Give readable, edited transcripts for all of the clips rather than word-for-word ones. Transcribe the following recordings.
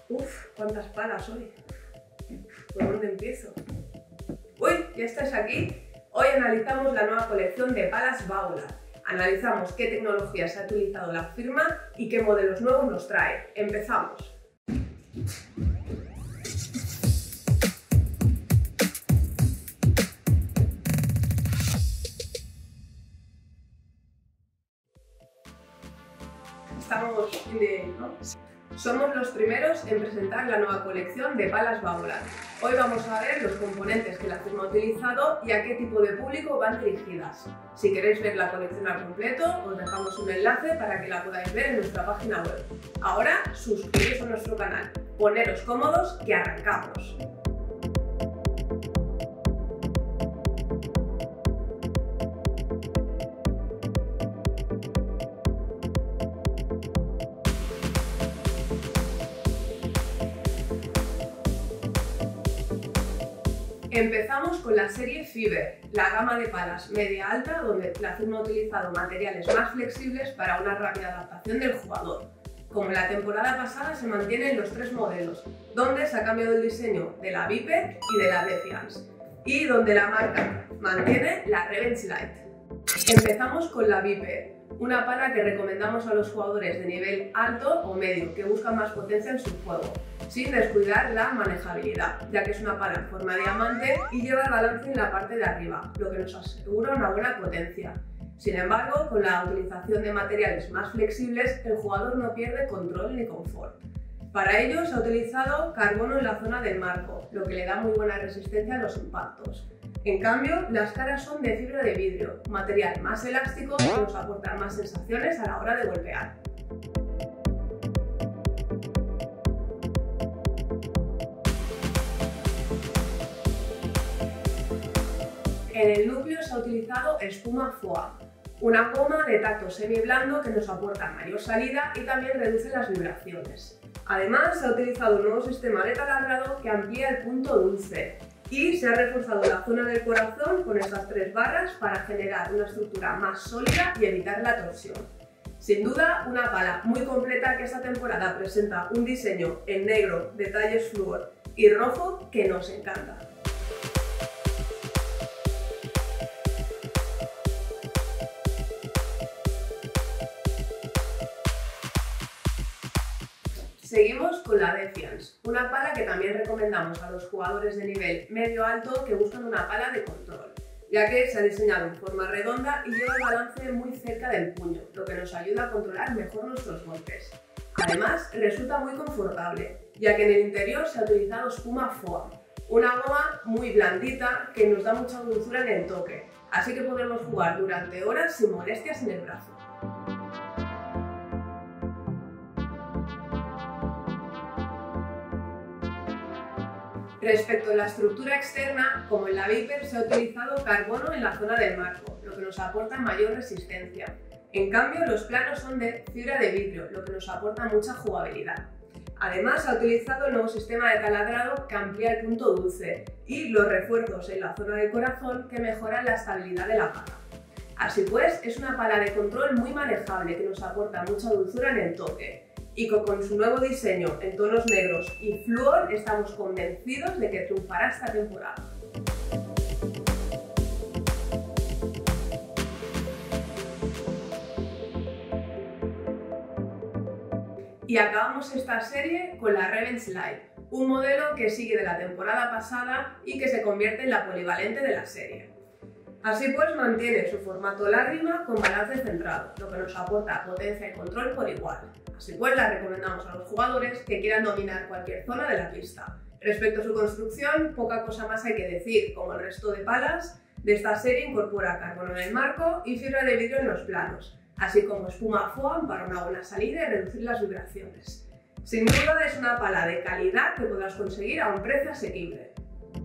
Uf, cuántas palas hoy. ¿Por dónde empiezo? ¡Uy! ¿Ya estáis aquí? Hoy analizamos la nueva colección de palas Baolat. Analizamos qué tecnologías ha utilizado la firma y qué modelos nuevos nos trae. ¡Empezamos! Estamos bien, ¿no? Somos los primeros en presentar la nueva colección de palas Baolat. Hoy vamos a ver los componentes que la firma ha utilizado y a qué tipo de público van dirigidas. Si queréis ver la colección al completo, os dejamos un enlace para que la podáis ver en nuestra página web. Ahora, suscribiros a nuestro canal, poneros cómodos que arrancamos. Empezamos con la serie Fiber, la gama de palas media-alta donde la firma ha utilizado materiales más flexibles para una rápida adaptación del jugador. Como en la temporada pasada se mantienen los tres modelos, donde se ha cambiado el diseño de la Viper y de la Defiance, y donde la marca mantiene la Revenge Light. Empezamos con la Viper, una pala que recomendamos a los jugadores de nivel alto o medio que buscan más potencia en su juego, sin descuidar la manejabilidad, ya que es una pala en forma de diamante y lleva el balance en la parte de arriba, lo que nos asegura una buena potencia. Sin embargo, con la utilización de materiales más flexibles, el jugador no pierde control ni confort. Para ello se ha utilizado carbono en la zona del marco, lo que le da muy buena resistencia a los impactos. En cambio, las caras son de fibra de vidrio, material más elástico que nos aporta más sensaciones a la hora de golpear. En el núcleo se ha utilizado espuma foam, una goma de tacto semi-blando que nos aporta mayor salida y también reduce las vibraciones. Además, se ha utilizado un nuevo sistema de taladrado que amplía el punto dulce y se ha reforzado la zona del corazón con estas tres barras para generar una estructura más sólida y evitar la torsión. Sin duda, una pala muy completa que esta temporada presenta un diseño en negro, detalles flúor y rojo que nos encanta. Seguimos con la Defiance, una pala que también recomendamos a los jugadores de nivel medio-alto que buscan una pala de control, ya que se ha diseñado en forma redonda y lleva el balance muy cerca del puño, lo que nos ayuda a controlar mejor nuestros golpes. Además, resulta muy confortable, ya que en el interior se ha utilizado espuma foam, una goma muy blandita que nos da mucha dulzura en el toque, así que podremos jugar durante horas sin molestias en el brazo. Respecto a la estructura externa, como en la Viper, se ha utilizado carbono en la zona del marco, lo que nos aporta mayor resistencia. En cambio, los planos son de fibra de vidrio, lo que nos aporta mucha jugabilidad. Además, se ha utilizado el nuevo sistema de taladrado que amplía el punto dulce y los refuerzos en la zona del corazón que mejoran la estabilidad de la pala. Así pues, es una pala de control muy manejable que nos aporta mucha dulzura en el toque. Y con su nuevo diseño en tonos negros y flúor estamos convencidos de que triunfará esta temporada. Y acabamos esta serie con la Revenge Light, un modelo que sigue de la temporada pasada y que se convierte en la polivalente de la serie. Así pues, mantiene su formato lágrima con balance centrado, lo que nos aporta potencia y control por igual. Así pues, la recomendamos a los jugadores que quieran dominar cualquier zona de la pista. Respecto a su construcción, poca cosa más hay que decir, como el resto de palas de esta serie incorpora carbono en el marco y fibra de vidrio en los planos, así como espuma foam para una buena salida y reducir las vibraciones. Sin duda es una pala de calidad que podrás conseguir a un precio asequible.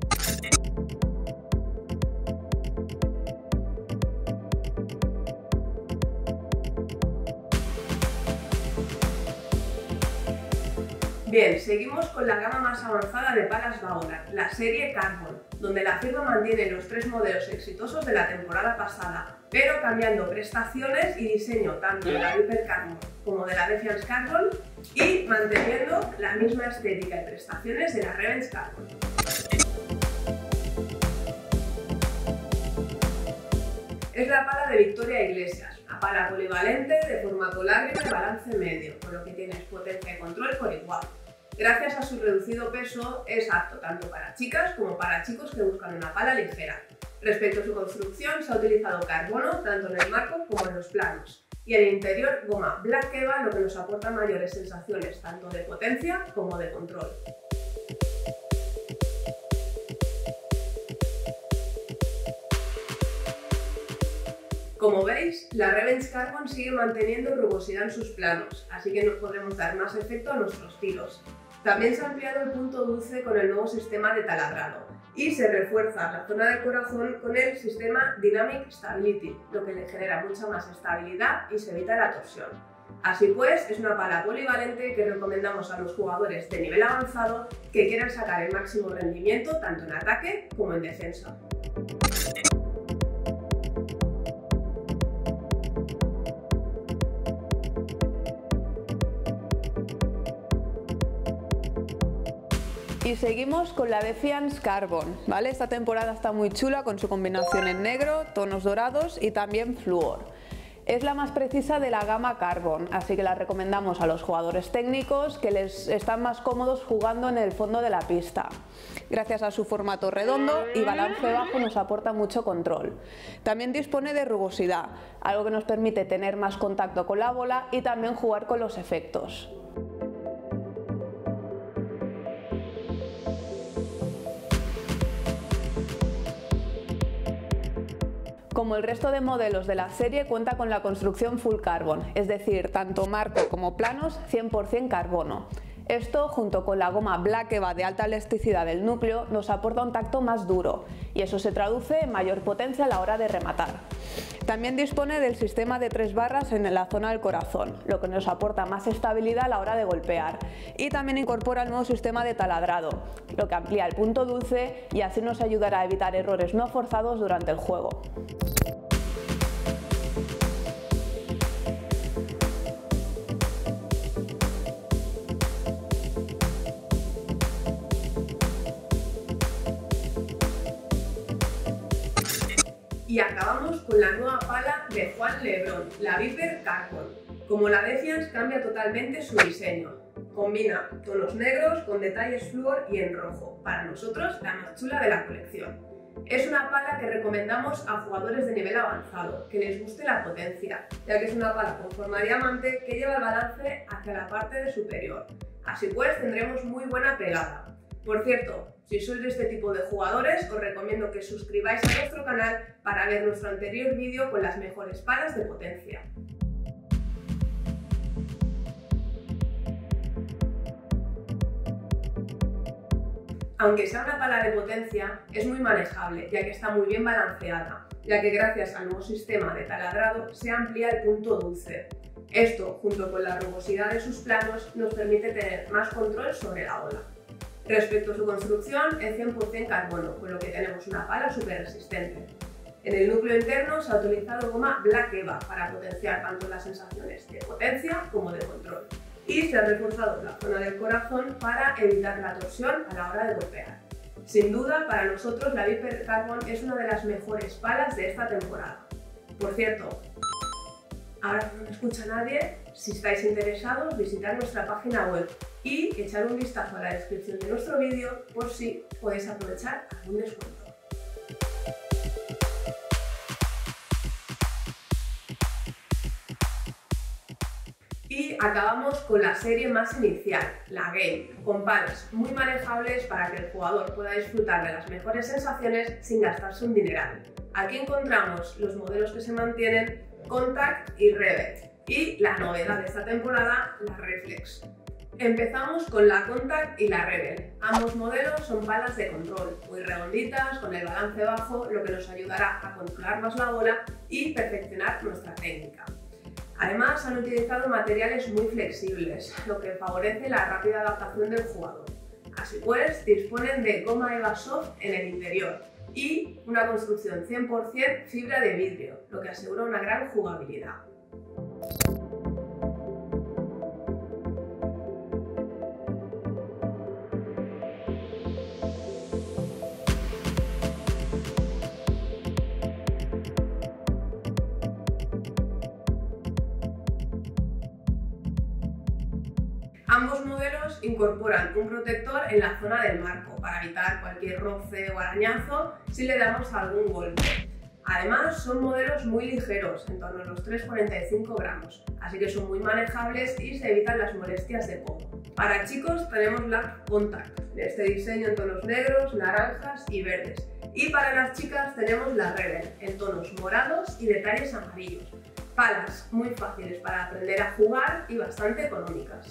Bien, seguimos con la gama más avanzada de palas Baolat, la serie Carbon, donde la firma mantiene los tres modelos exitosos de la temporada pasada, pero cambiando prestaciones y diseño tanto de la Viper Carbon como de la Defiance Carbon y manteniendo la misma estética y prestaciones de la Revenge Carbon. Es la pala de Victoria Iglesias, una pala polivalente de formato largo y de balance medio, con lo que tienes potencia y control por igual. Gracias a su reducido peso, es apto tanto para chicas como para chicos que buscan una pala ligera. Respecto a su construcción, se ha utilizado carbono tanto en el marco como en los planos. Y en el interior, goma Black Eva, lo que nos aporta mayores sensaciones tanto de potencia como de control. Como veis, la Revenge Carbon sigue manteniendo rugosidad en sus planos, así que nos podremos dar más efecto a nuestros tiros. También se ha ampliado el punto dulce con el nuevo sistema de taladrado y se refuerza la zona del corazón con el sistema Dynamic Stability, lo que le genera mucha más estabilidad y se evita la torsión. Así pues, es una pala polivalente que recomendamos a los jugadores de nivel avanzado que quieran sacar el máximo rendimiento tanto en ataque como en defensa. Y seguimos con la Defiance Carbon, ¿vale? Esta temporada está muy chula con su combinación en negro, tonos dorados y también flúor. Es la más precisa de la gama Carbon, así que la recomendamos a los jugadores técnicos que les están más cómodos jugando en el fondo de la pista. Gracias a su formato redondo y balance bajo nos aporta mucho control. También dispone de rugosidad, algo que nos permite tener más contacto con la bola y también jugar con los efectos. Como el resto de modelos de la serie, cuenta con la construcción full carbon, es decir, tanto marco como planos 100% carbono. Esto, junto con la goma Black Eva de alta elasticidad del núcleo, nos aporta un tacto más duro y eso se traduce en mayor potencia a la hora de rematar. También dispone del sistema de 3 barras en la zona del corazón, lo que nos aporta más estabilidad a la hora de golpear. Y también incorpora el nuevo sistema de taladrado, lo que amplía el punto dulce y así nos ayudará a evitar errores no forzados durante el juego. Y acabamos con la nueva pala de Juan Lebrón, la Viper Carbon. Como la Defiance, cambia totalmente su diseño. Combina tonos negros con detalles flúor y en rojo, para nosotros la más chula de la colección. Es una pala que recomendamos a jugadores de nivel avanzado, que les guste la potencia, ya que es una pala con forma de diamante que lleva el balance hacia la parte de superior. Así pues tendremos muy buena pegada. Por cierto, si sois de este tipo de jugadores, os recomiendo que suscribáis a nuestro canal para ver nuestro anterior vídeo con las mejores palas de potencia. Aunque sea una pala de potencia, es muy manejable, ya que está muy bien balanceada, ya que gracias al nuevo sistema de taladrado se amplía el punto dulce. Esto, junto con la rugosidad de sus planos, nos permite tener más control sobre la bola. Respecto a su construcción, es 100% carbono, con lo que tenemos una pala súper resistente. En el núcleo interno se ha utilizado goma Black Eva para potenciar tanto las sensaciones de potencia como de control. Y se ha reforzado la zona del corazón para evitar la torsión a la hora de golpear. Sin duda, para nosotros la Viper Carbon es una de las mejores palas de esta temporada. Por cierto, ahora que no me escucha nadie, si estáis interesados, visitad nuestra página web y echar un vistazo a la descripción de nuestro vídeo por si podéis aprovechar algún descuento. Y acabamos con la serie más inicial, la Game, con palas muy manejables para que el jugador pueda disfrutar de las mejores sensaciones sin gastarse un dineral. Aquí encontramos los modelos que se mantienen, Contact y Rebel, y la novedad de esta temporada, la Reflex. Empezamos con la Contact y la Rebel. Ambos modelos son palas de control, muy redonditas, con el balance bajo, lo que nos ayudará a controlar más la bola y perfeccionar nuestra técnica. Además, han utilizado materiales muy flexibles, lo que favorece la rápida adaptación del jugador. Así pues, disponen de goma Eva Soft en el interior y una construcción 100% fibra de vidrio, lo que asegura una gran jugabilidad. Ambos modelos incorporan un protector en la zona del marco para evitar cualquier roce o arañazo si le damos algún golpe. Además, son modelos muy ligeros, en torno a los 3,45 gramos, así que son muy manejables y se evitan las molestias de pomo. Para chicos tenemos la Contact, en este diseño en tonos negros, naranjas y verdes. Y para las chicas tenemos la Rebel, en tonos morados y detalles amarillos. Palas muy fáciles para aprender a jugar y bastante económicas.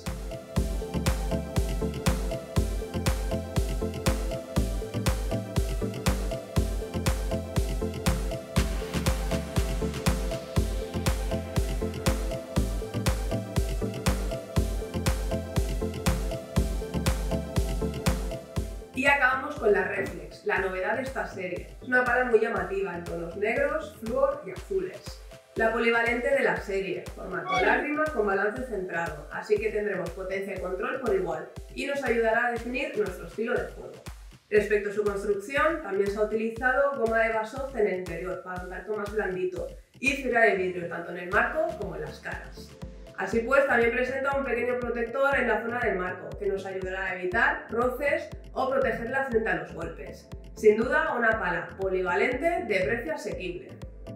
Y acabamos con la Reflex, la novedad de esta serie. Es una pala muy llamativa en tonos negros, flúor y azules. La polivalente de la serie, formato lágrima con balance centrado, así que tendremos potencia y control por igual y nos ayudará a definir nuestro estilo de juego. Respecto a su construcción, también se ha utilizado goma de Basoft en el interior para un tacto más blandito y fibra de vidrio tanto en el marco como en las caras. Así pues, también presenta un pequeño protector en la zona del marco, que nos ayudará a evitar roces o protegerla frente a los golpes. Sin duda, una pala polivalente de precio asequible.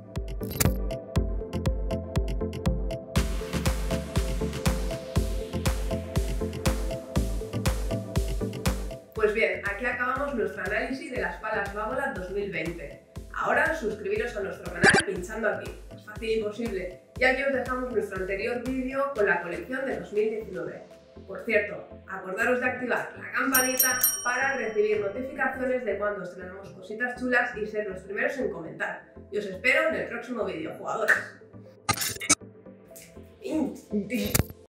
Pues bien, aquí acabamos nuestro análisis de las palas Babolat 2020. Ahora suscribiros a nuestro canal pinchando aquí, es fácil y posible, y aquí os dejamos nuestro anterior vídeo con la colección de 2019. Por cierto, acordaros de activar la campanita para recibir notificaciones de cuando estrenamos cositas chulas y ser los primeros en comentar. Y os espero en el próximo vídeo, jugadores.